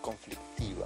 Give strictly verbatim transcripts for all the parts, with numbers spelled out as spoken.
conflictiva.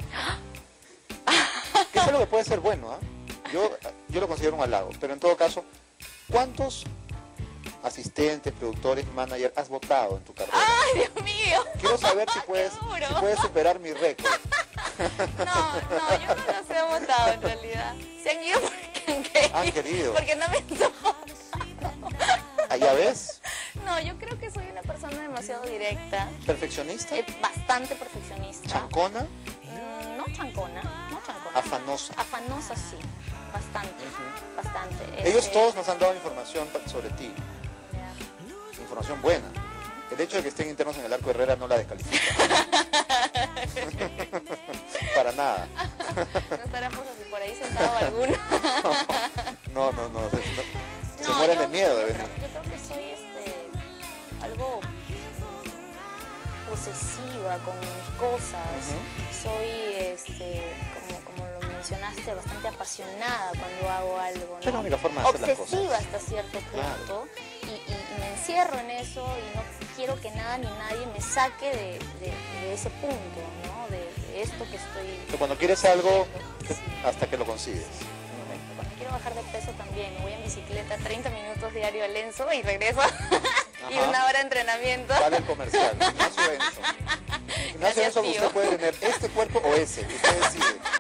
Es algo que puede ser bueno, ¿ah? ¿eh? Yo, yo lo considero un halago, pero en todo caso, ¿cuántos asistentes, productores, managers has votado en tu carrera? ¡Ay, Dios mío! Quiero saber si puedes, si puedes superar mi récord. No, no, yo no los he votado en realidad. Se han ido porque han querido. Han querido. Porque no me han soportado. ¿Ah, ya ves? No, yo creo que soy una persona demasiado directa. ¿Perfeccionista? Eh, bastante perfeccionista. ¿Chancona? Mm, no chancona, no chancona. ¿Afanosa? Afanosa, sí. Bastante, Uh-huh. bastante. Ellos Eh, todos nos han dado información sobre ti. ya. Información buena. El hecho de que estén internos en el Arco Herrera no la descalifica. Para nada. No estaremos así por ahí sentado alguno. No, no, no. Se, no, se No, mueren yo- de miedo de yo venir. creo- Yo creo que soy este, algo posesiva con mis cosas. Ujú. Soy, este, como, como lo mencionaste, bastante apasionada cuando hago algo, Es la ¿no? única forma de hacer las cosas. Obsesiva hasta cierto punto. Claro. Y, y- y me encierro en eso y no quiero que nada ni nadie me saque de, de- de ese punto, ¿no? De, de esto que estoy... Que cuando quieres algo, Sí. hasta que lo consigues. Correcto. Cuando quiero bajar de peso también, voy en bicicleta treinta minutos diario a Lenzo y regreso y Ajá. una hora de entrenamiento. Vale el comercial. Gimnasio Enzo. Gimnasio Gracias, Enzo, tío. usted puede tener este cuerpo o ese. Usted decide.